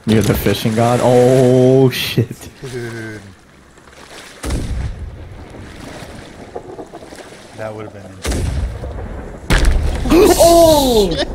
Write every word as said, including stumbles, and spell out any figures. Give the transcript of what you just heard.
Near the fishing god? Oh shit. Dude. That would have been insane. Oh!